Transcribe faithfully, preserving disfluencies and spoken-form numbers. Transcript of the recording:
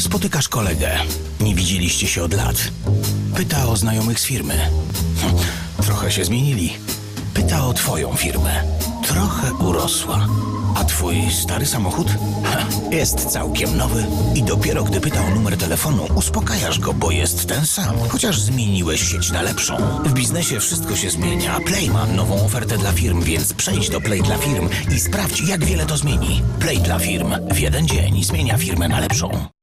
Spotykasz kolegę. Nie widzieliście się od lat. Pyta o znajomych z firmy. Hm, trochę się zmienili. Pyta o twoją firmę. Trochę urosła. A twój stary samochód? Ha, jest całkiem nowy. I dopiero gdy pyta o numer telefonu, uspokajasz go, bo jest ten sam. Chociaż zmieniłeś sieć na lepszą. W biznesie wszystko się zmienia. Play ma nową ofertę dla firm, więc przejdź do Play dla firm i sprawdź, jak wiele to zmieni. Play dla firm w jeden dzień zmienia firmę na lepszą.